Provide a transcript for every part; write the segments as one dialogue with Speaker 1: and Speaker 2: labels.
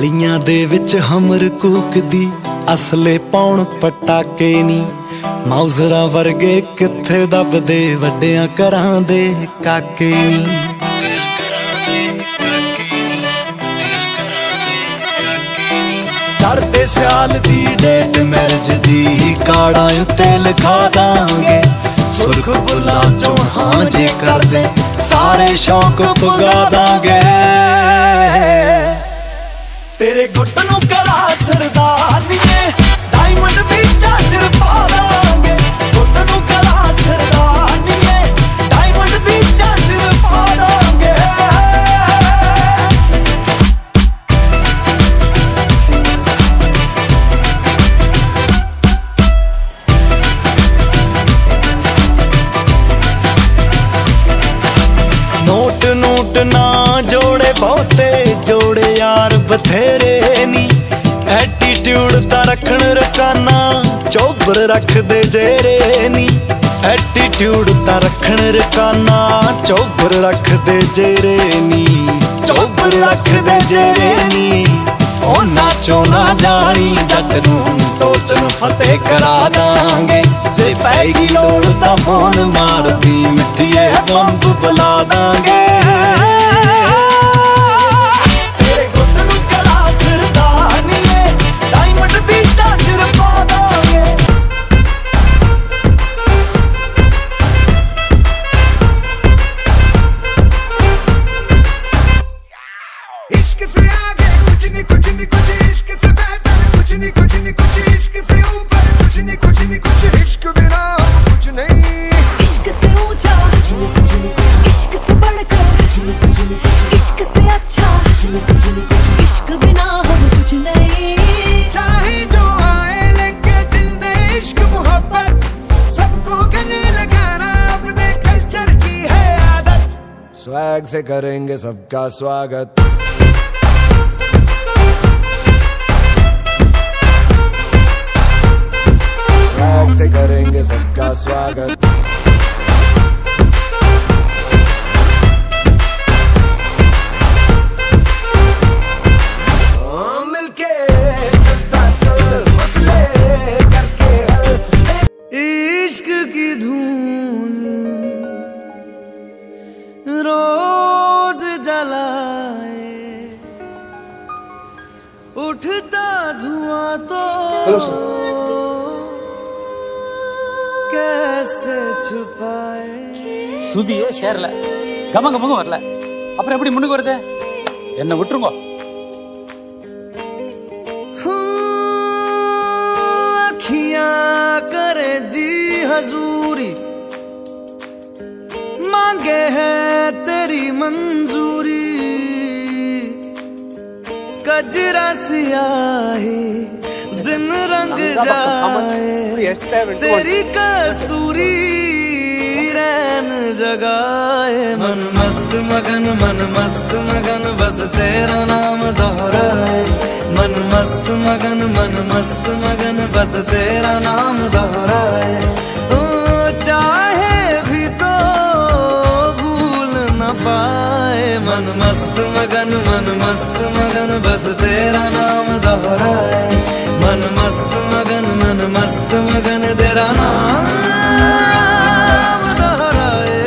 Speaker 1: ਗਲੀਆਂ ਦੇ ਵਿੱਚ ਹਮਰ ਕੂਕਦੀ ਅਸਲੇ ਪਾਉਣ ਪਟਾਕੇ ਨੀ ਮਾਊਜ਼ਰਾਂ ਵਰਗੇ ਕਿੱਥੇ ਦੱਬਦੇ ਵੱਡਿਆਂ ਘਰਾਂ ਦੇ ਕਾਕੇ ਨੀ ਚੜ੍ਹਦੇ ਸਿਆਲ ਦੀ ਡੇਟ ਮੈਰਿਜ ਦੀ ਕਾਰਡਾਂ ਉੱਤੇ ਲਿਖਾ ਦਾਂਗੇ ਸੁਰਖ ਬੁੱਲਾਂ ਚੋਂ ਹਾਂ ਜੇ ਕਰਦੇ ਸਾਰੇ ਸ਼ੌਕ ਪੁਗਾ ਦਾਂਗੇ तेरे गुट नू कला सरदारनीए डायमंड दी झांझर पा दांगे गुट नू कला सरदारनीए डायमंड दी झांझर पा दांगे नोट नोट ना जोड़े बहुते जोड़े यार बथेरे नी एटीट्यूड ता रखण रकाना चौबर रख दे जेरे नी एटीट्यूड ता रखण रकाना चौबर रख दे जेरे नी चौबर रख दे जेरे नी ओ नाचो ना जानी जट नू टोचन फतेह करा दांगे जे पैगी लोड़ ता फोन मार दी मिठिए बंब बुला दांगे
Speaker 2: स्वैग से करेंगे सबका स्वागत स्वैग से करेंगे सबका स्वागत मिलके चलता चल मसले करके हल इश्क की धूल रोज जलाए उठता धुआं तो कैसे छुपाए
Speaker 3: சுதியே ஷேர்ல கமங்க மங்க வரல அப்புறம் எப்படி முன்னுக்கு வருது என்ன விட்டுருங்க
Speaker 1: अखियां करे जी हजूरी मांगे है तेरी मंजूरी कजरा सियाही दिन रंग जाए तेरी कस्तूरी रैन जगाए मन मस्त मगन बस तेरा नाम दोहराए मन मस्त मगन बस तेरा नाम दोहराए ओ चाहे भी तो भूल न पाए मन मस्त मगन बस तेरा नाम दोहराए मन मस्त मगन तेरा नाम दोहराए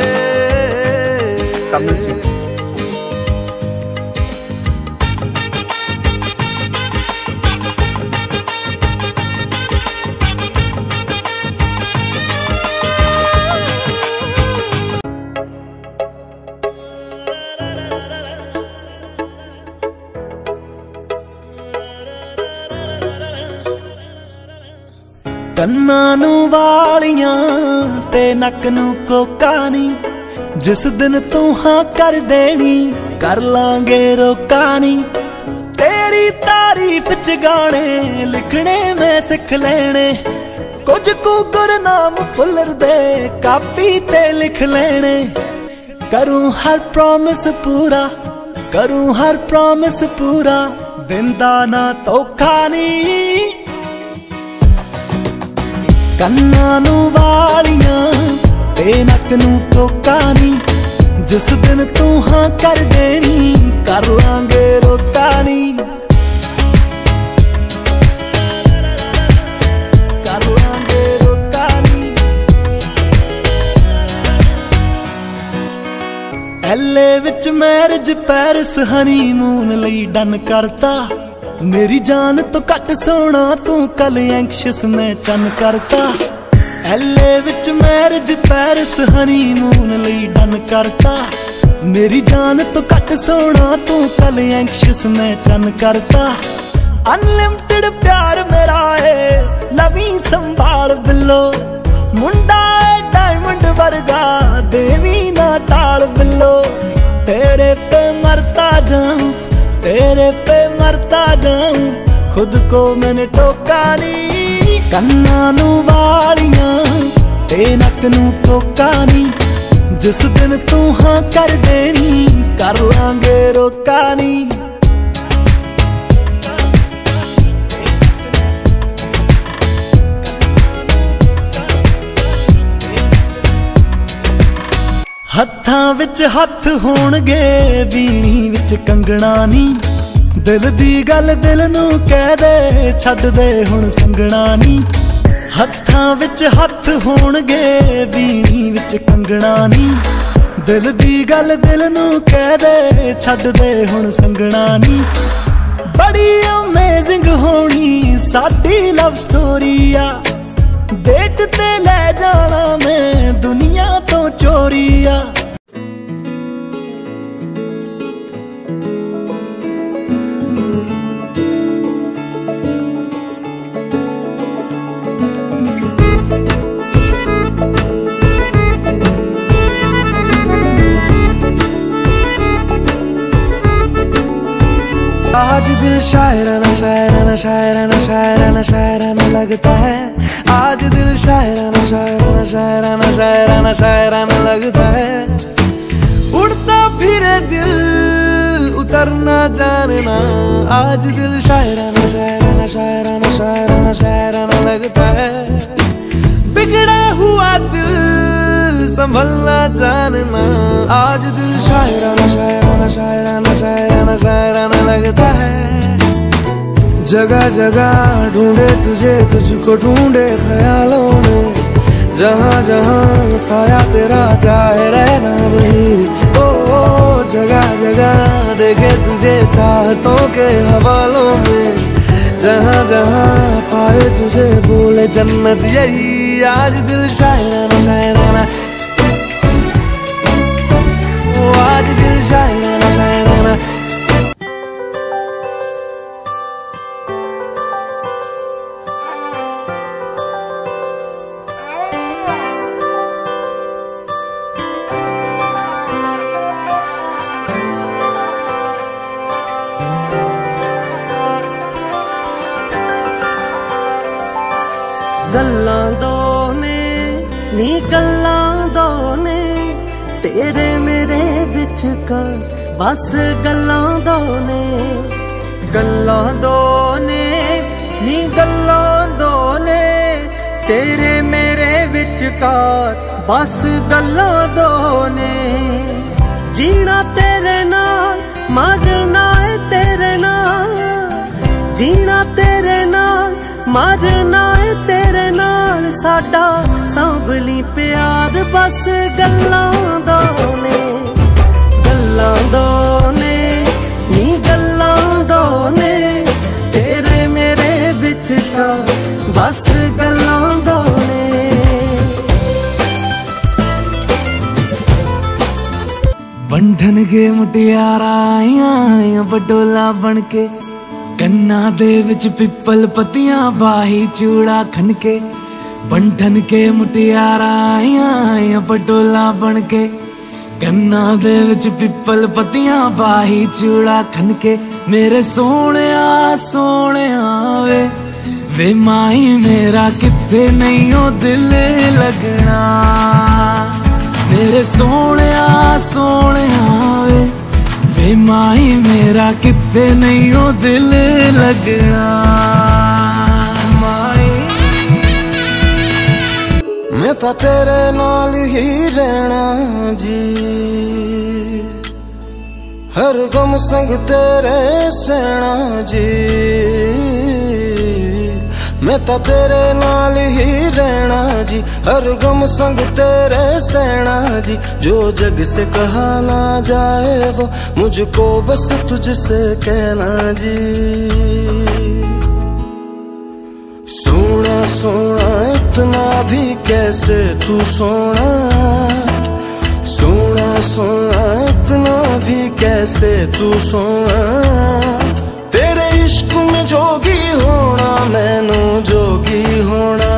Speaker 1: ਕੰਨਾਂ ਨੂੰ ਵਾਲੀਆਂ ਤੇ ਨੱਕ ਨੂੰ ਕੋਕਾ ਨੀ ਜਿਸ ਦਿਨ ਤੂੰ ਹਾਂ ਕਰ ਦੇਣੀ ਕਰ ਲਾਂਗੇ ਰੋਕਾ ਨੀ ਤੇਰੀ ਤਾਰੀਫ ਚ ਗਾਣੇ ਲਿਖਣੇ ਮੈਂ ਸਿੱਖ ਲੈਣੇ ਕੁਝ ਕੁ ਗੁਰਨਾਮ ਭੁੱਲਰ ਦੇ ਕਾਪੀ ਤੇ ਲਿਖ ਲੈਣੇ ਕਰੂੰ ਹਰ ਪ੍ਰੋਮਿਸ ਪੂਰਾ ਦਿੰਦਾ ਨਾ ਧੋਖਾ ਨੀ ਕੰਨਾਂ ਨੂੰ ਵਾਲੀਆਂ ਤੇ ਨੱਕ ਨੂੰ ਕੋਕਾ ਨੀ जिस दिन तू हाँ कर देनी कर लांगे रोका नी मैरिज पैरिस हनीमून लई डन करता। मेरी जान तो घट सोना तू कल एंक्शस मैं चन करता। LA विच मैरिज पैरिस हनीमून लई डन करता। मेरी जान तो घट सोना तू कल एंक्शस मैं चन करता। अनलिमिटेड प्यार मेरा है लवी संभाल बिल्लो। मुंडा डायमंड वर्गा देवी ना टाल बिल्लो। तेरे पे मरता जाऊं, तेरे पे मरता जाऊं, खुद को मैंने टोका नी। कन्ना नू वालियां ते नक नू टोका नी। जिस दिन तू हाँ कर देनी कर लांगे रोका नी। हत्थां विच हत्थ होणगे वीणी विच कंगना नी। दिल दी गल दिल नू कह दे छड्ड दे हुण संगना नी। हत्थां विच हत्थ होणगे वीणी विच कंगना नी। दिल दी गल दिल नू कह दे छड्ड दे हुण संगना नी। बड़ी अमेजिंग होनी साडी लव स्टोरी आ। डेट ते ले जाना मैं दुनिया तो चोरी आ।
Speaker 2: आज दिल शायराना शायराना शायराना शायराना शायराना लगता है। आज दिल शायराना शायराना शायराना शायराना शायराना लगता है। उड़ता फिरे दिल उतरना जानना। आज दिल शायराना शायराना शायराना शायराना शायराना लगता है। बिगड़ा हुआ दिल संभलना जानना। आज दिल शायराना शायराना शायराना शायराना शायराना लगता है। जगह जगह ढूंढे तुझे तुझको ढूंढे ख्यालों में। जहाँ जहाँ साया तेरा चाहे रहना वही। ओ जगह जगह देखे तुझे चाहतों के हवालों में। जहाँ जहाँ पाए तुझे बोले जन्नत यही। आज दिल शायराना शायराना, ओ आज दिल शायराना शायराना।
Speaker 4: गल्लां दो ने नी गल्लां दो ने तेरे मेरे विच का बस गल्लां दो ने। गल्लां दो ने नी गल्लां दो ने तेरे मेरे विच का बस गल्लां दो ने। जीना तेरे नाल मरना है तेरे नाल। जीना तेरे नाल मरना है तेरे नाल। साडा सांभली प्यार बस गल्लां दो ने। गल्लां दो ने नी गल्लां दो ने तेरे मेरे विच का बस गल्लां दो ने।
Speaker 1: बंधन के मुटियारा आइयां बडोला बनके। कन्ना दे विच पिपल पत्तियां बाही चूड़ा खनके। बंधन के मुटियारा आइयां पटोला बनके। कन्ना दे विच पिपल पत्तियां बाही चूड़ा खनके। मेरे सोहणिया सोहणिया वे माई मेरा किथे नहीं ओ दिल लगना। मेरे सोहणिया सोहणिया वे माई मेरा किथे नहीं ओ दिल लगना। माई
Speaker 2: मैं तो तेरे नाल ही रहना जी। हर गम संग तेरे सहना जी। मैं तो तेरे नाल ही रहना जी, हर गम संग तेरे सहना जी। जो जग से कहा ना जाए वो मुझको बस तुझसे कहना जी। सोना सोना इतना भी कैसे तू सोना, सोना सोना इतना भी कैसे तू सोना। तेरे इश्क में जोगी होना मैनू जोगी होना।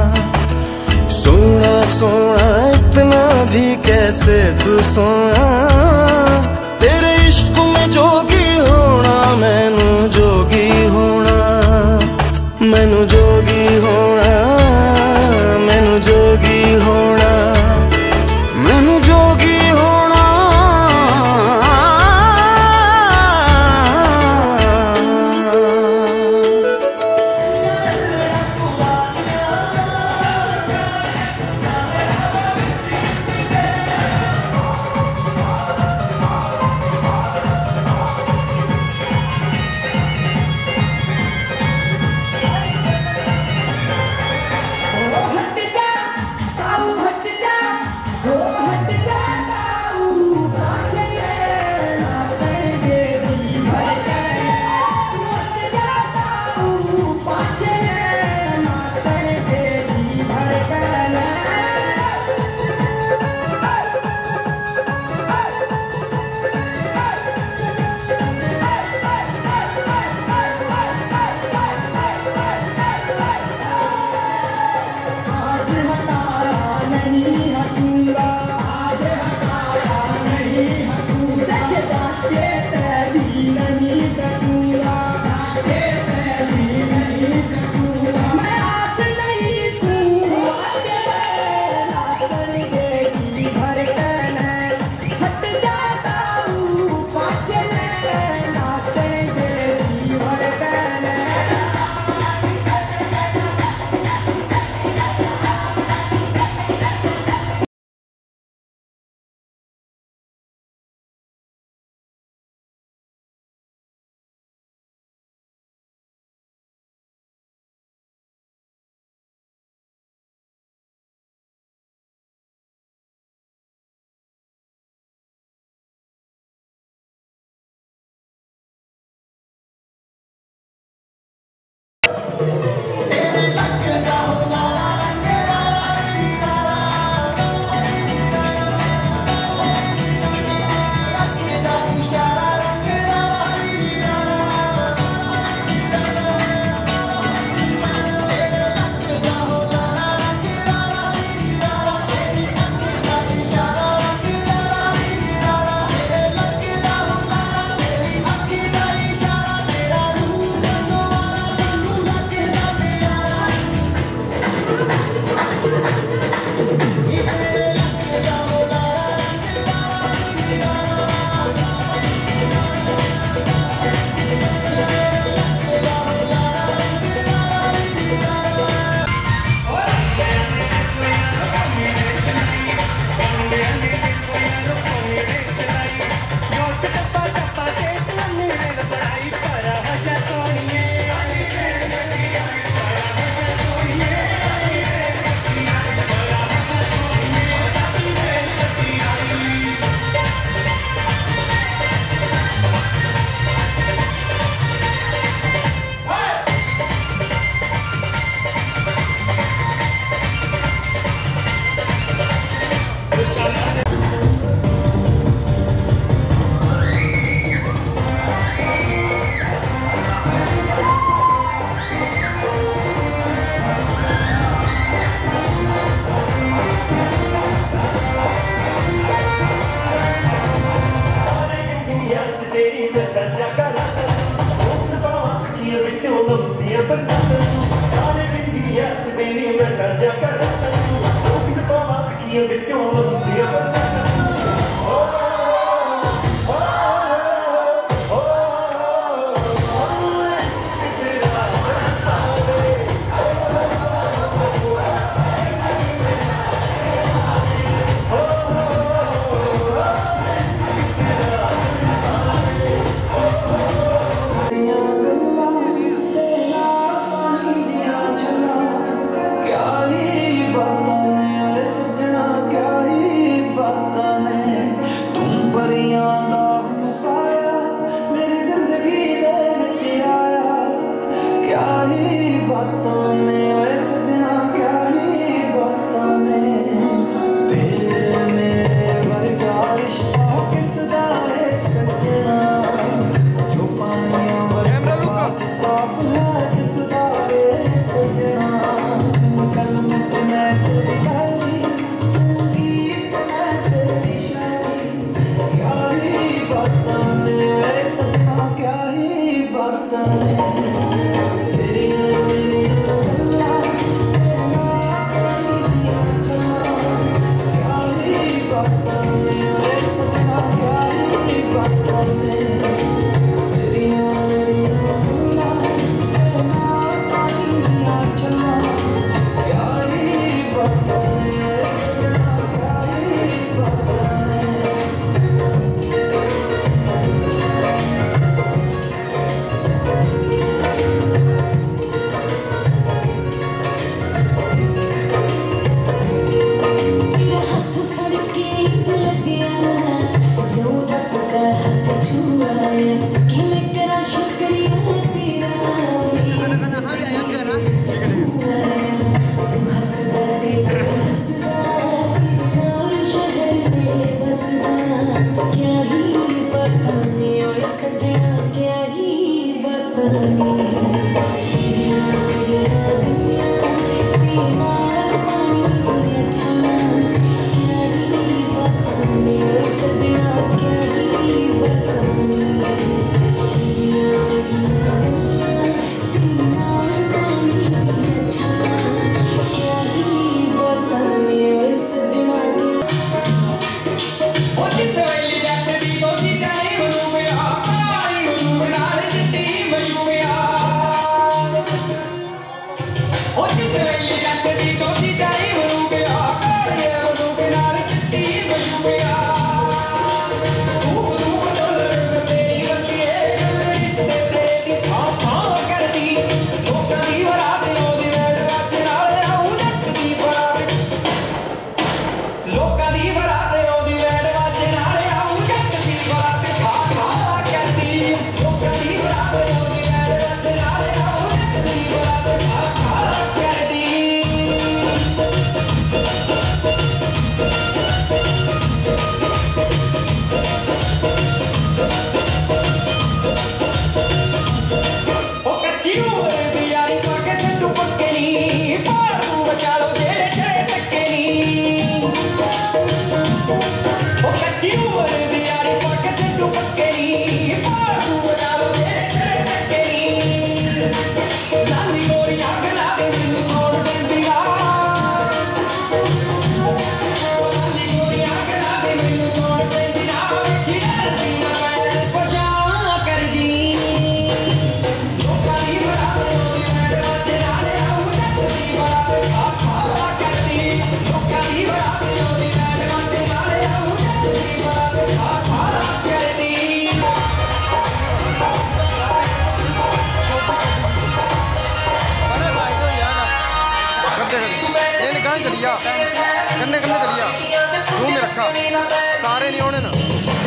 Speaker 2: सोना सोना इतना भी कैसे तू सोना। तेरे इश्क में जोगी होना मैनू जोगी होना। मैनू जोगी होना, मैनू जोगी होना, मैनू जोगी होना।
Speaker 5: कन्ने कन्ने दलिया रूम में रखा सारे नहीं होने ना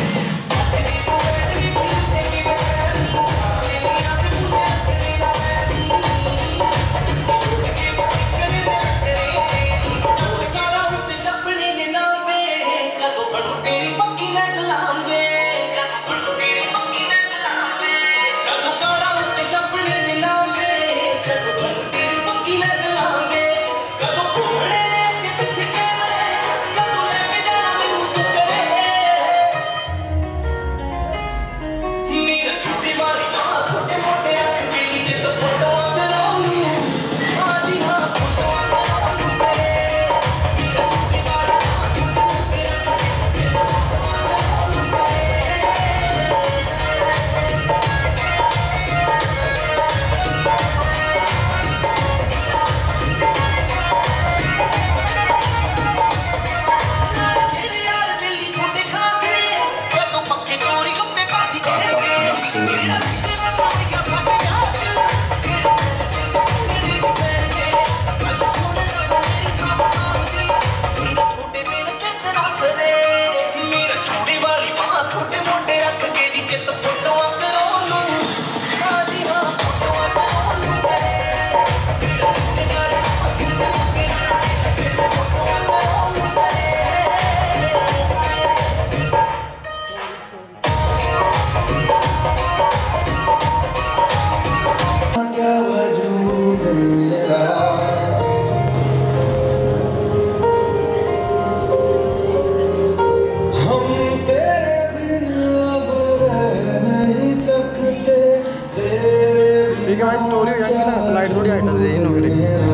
Speaker 5: स्टोरी हो जाएगी ना लाइट थोड़ी हाइट दे इन होगी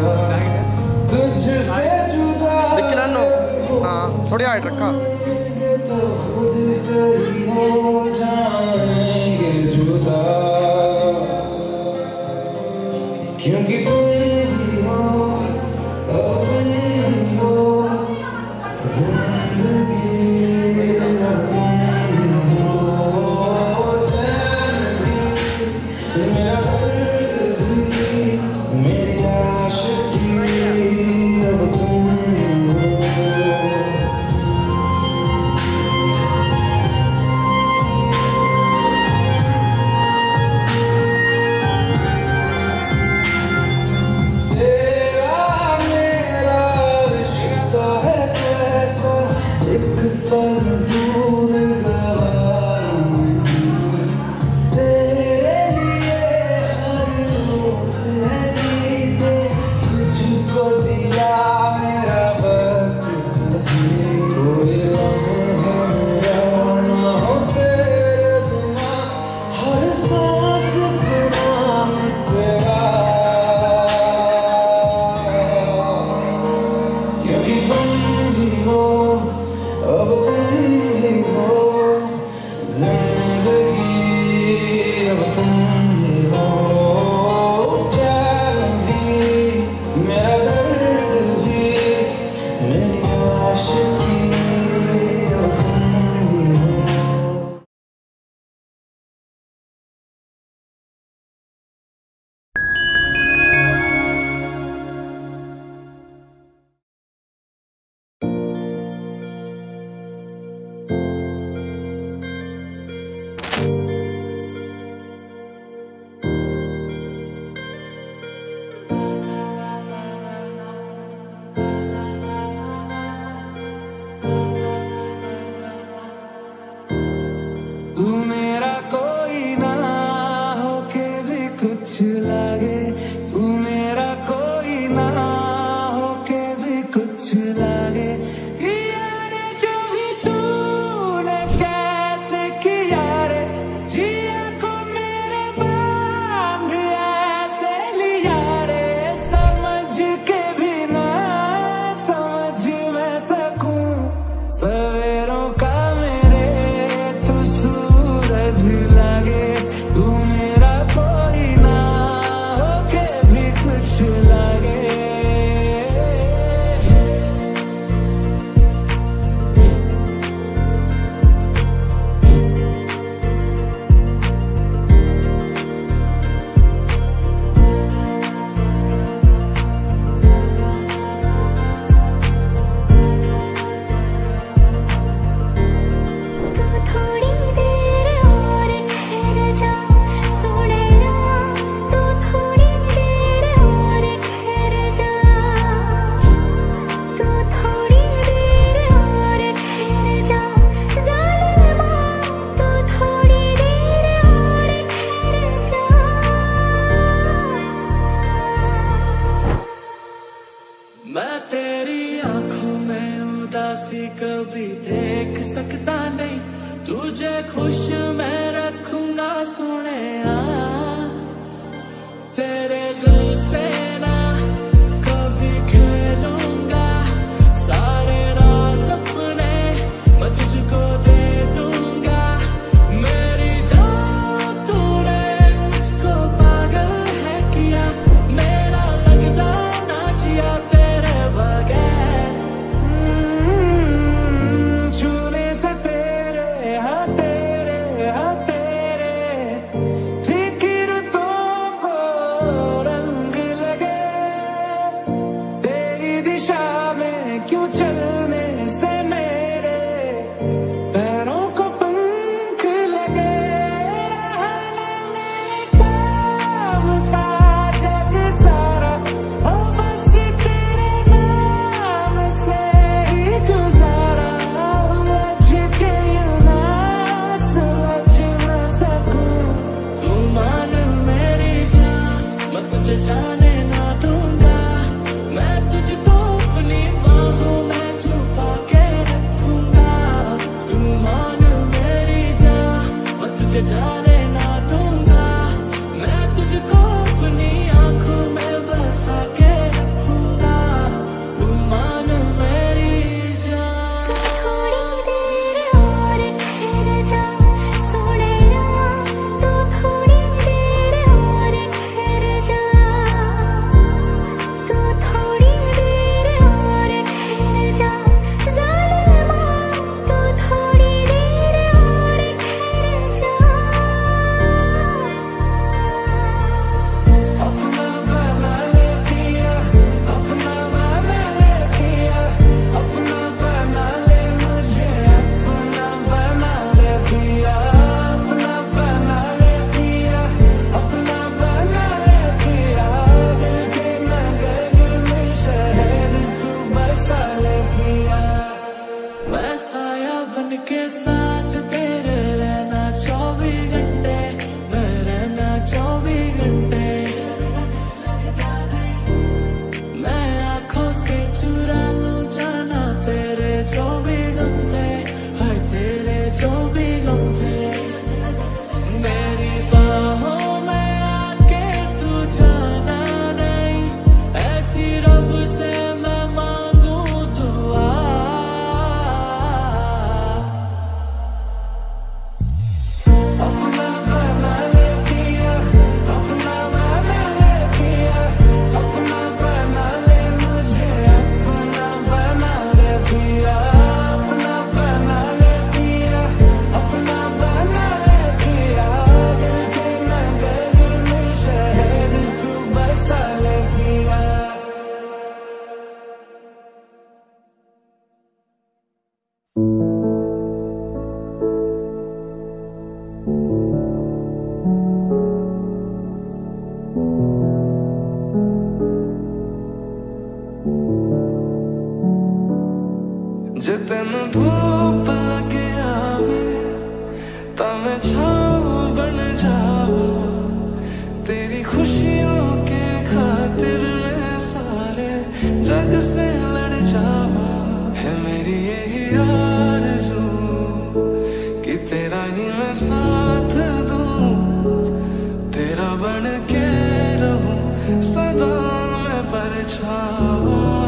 Speaker 5: देख ना नो हां थोड़ी हाइट रखा तो खुद से ही हो जाएंगे जुदा क्योंकि तुम ही हो तुम ही हो जिंदगी
Speaker 2: ना होके भी कुछ लागे कि यार जो भी तूने कैसे किया रे जिया को मेरे मांग ऐसे लिया रे समझ के भी ना समझ मैं सकूं सवेरों का मेरे तू सूरज लागे तू मेरा कोई ना होके भी कुछ लागे
Speaker 6: तू थोड़ी देर और ठहर जा सोने राम तू थोड़ी देर और ठहर जा तू थोड़ी देर और ठहर जा ज़ालिमा तू थोड़ी देर और ठहर जा
Speaker 2: मैं तेरी आंखों में उदासी कभी देख सकता नहीं तुझे खुश मैं रखूंगा सोने तेरे दिल से ना कभी खेलूंगा सारे राज अपने मैं तुझको दे दूंगा मेरी जान तूने मुझको पागल है किया मेरा लगता ना जिया तेरे बगैर छूने से तेरे फीकी रुतों को रंग लगे तेरी दिशा में क्यों चलने से मेरे पैरों को पंख लगे रहना मेरे काम था जग सारा ओ बस तेरे नाम से ही गुजारा उलझ के यूं ना सुलझ ना सकूं तू मान मेरी जान मैं तुझे जाने ना दूंगा मैं तुझको अपनी बाहों में छुपा के रखूंगा तू मान मेरी जान मैं तुझे जाने ना दूंगा मैं तुझको अपनी आंखों में बसा के रखूंगा तू मान मेरी जान
Speaker 6: थोड़ी देर और ठहर जा सोने राम तू थोड़ी देर और ठहर जा तू थोड़ी देर और ठहर जा ज़ालिमा तू थोड़ी देर और ठहर जा
Speaker 2: अपना बना ले पिया अपना बना ले पिया अपना बना ले मुझे अपना बना ले पिया अपना बना ले पिया अपना बना ले पिया दिल के नगर में शहर तू बसा ले पिया मैं साया बन के साथ तेरे रहना 24 घंटे मैं रहना 24 घंटे मैं आंखों से चुरा लूं जाना तेरे 24 घंटे हाय तेरे 24 घंटे मेरी बाहों में आके तू जाना नहीं ऐसी रब से मैं मांगू दुआ अपना बना ले पिया अपना बना ले पिया अपना बना ले मुझे अपना बना ले पिया अपना बना ले पिया अपना बना ले पिया दिल के नगर में शहर तू बसा ले पिया जे तेन धूप लगे आवे तमें छाव बन जाओ तेरी खुशियों के खातिर मैं सारा हाँ